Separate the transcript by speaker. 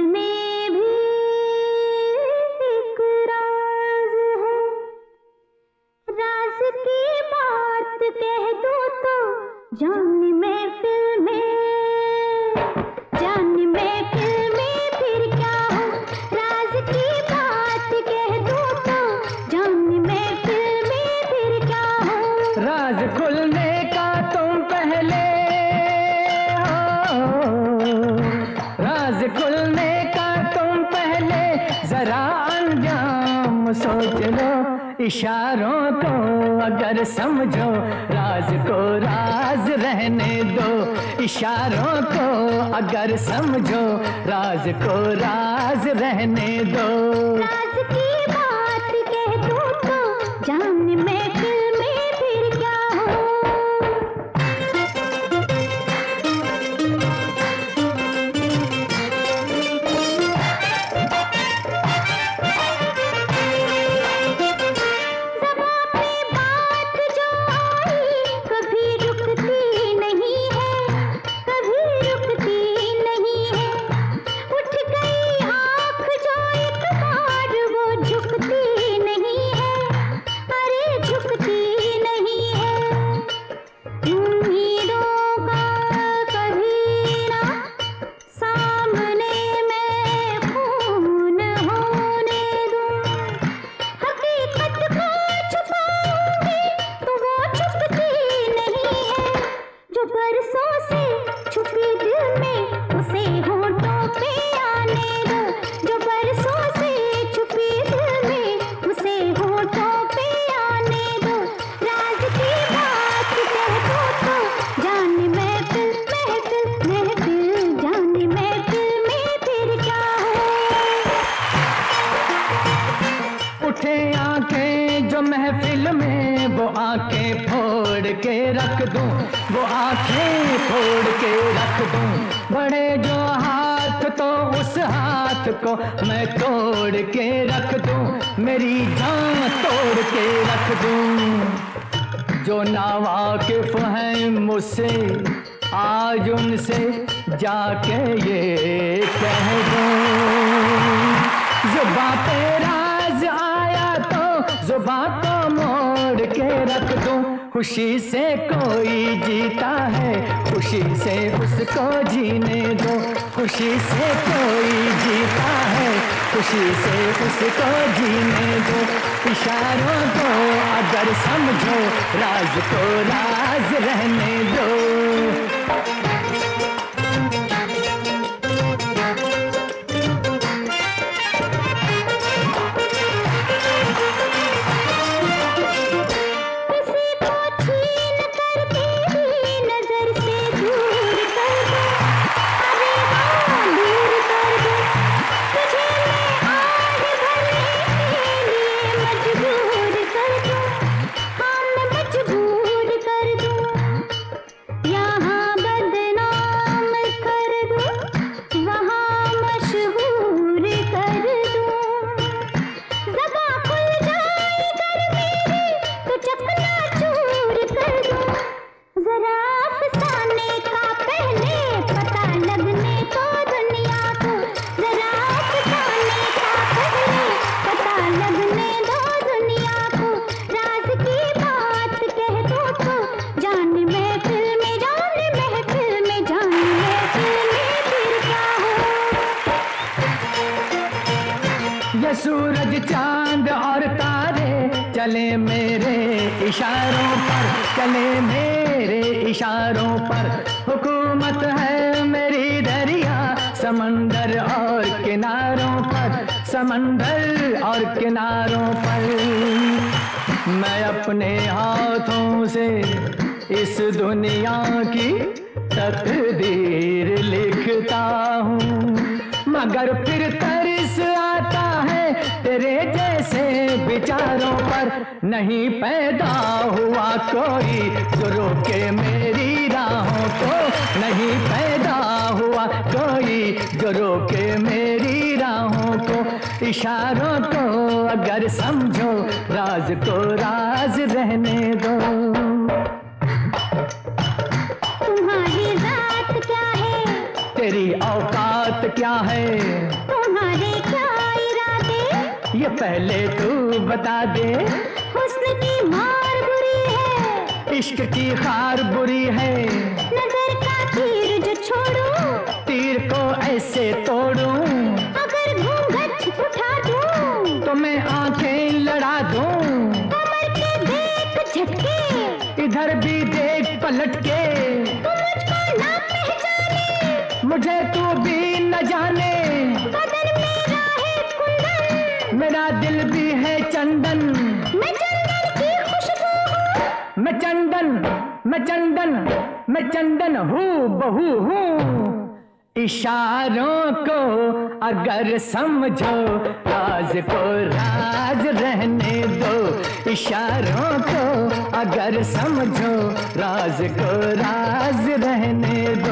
Speaker 1: में भी एक राज है, राज की बात कह दो तो जान महफिल में, जान महफिल में फिर क्या हो, राज की बात कह दो तो जान महफिल में फिर क्या हो।
Speaker 2: राज खुलने का तुम पहले हो, राज खुलने का तुम पहले जरा अंजाम सोच लो, इशारों को अगर समझो राज को राज रहने दो, इशारों को अगर समझो राज को राज रहने दो।
Speaker 1: राज की बात कह दो तो जान महफिल में फिर क्या हो।
Speaker 2: को मैं तोड़ के रख दूं, मेरी जान तोड़ के रख दूं। जो नावाकिफ हैं मुझसे आज उनसे जाके ये कह दो, जुबां पे राज आया तो जुबां को मोड़ के रख दूं। खुशी से कोई जीता है, खुशी से उसको जीने दो, खुशी से कोई जीता है, खुशी से उसको जीने दो। इशारों को अगर समझो राज को राज रहने दो। सूरज चांद और तारे चले मेरे इशारों पर, चले मेरे इशारों पर। हुकूमत है मेरी दरिया समंदर और किनारों पर, समंदर और किनारों पर। मैं अपने हाथों से इस दुनिया की तकदीर लिखता हूँ, मगर फिर तरस आता है तेरे जैसे विचारों पर। नहीं पैदा हुआ कोई जो रोके मेरी राहों को, नहीं पैदा हुआ कोई जो रोके मेरी राहों को। इशारों को अगर समझो राज को राज रहने दो। तुम्हारी जात क्या है, तेरी औकात क्या है?
Speaker 1: तुम्हारे क्या इरादे?
Speaker 2: ये पहले तू बता दे।
Speaker 1: हुस्न की मार बुरी है,
Speaker 2: इश्क की खार बुरी है,
Speaker 1: नजर का तीर जो छोड़ूं,
Speaker 2: तीर को ऐसे तोड़ूं,
Speaker 1: अगर घूंघट उठा दूं,
Speaker 2: तो मैं आंखें लड़ा दूं।
Speaker 1: कमर के देख झटके,
Speaker 2: इधर भी देख पलट के,
Speaker 1: तू मुझको ना पहचाने,
Speaker 2: मुझे तू भी न जाने।
Speaker 1: बदन मेरा है कुंदन,
Speaker 2: मेरा दिल भी है चंदन,
Speaker 1: मैं चंदन की खुशबू हूँ,
Speaker 2: मैं चंदन, मैं चंदन, मैं चंदन हूँ बहू हूँ। इशारों को अगर समझो, राज को राज रहने दो। इशारों को अगर समझो, राज को राज रहने दो।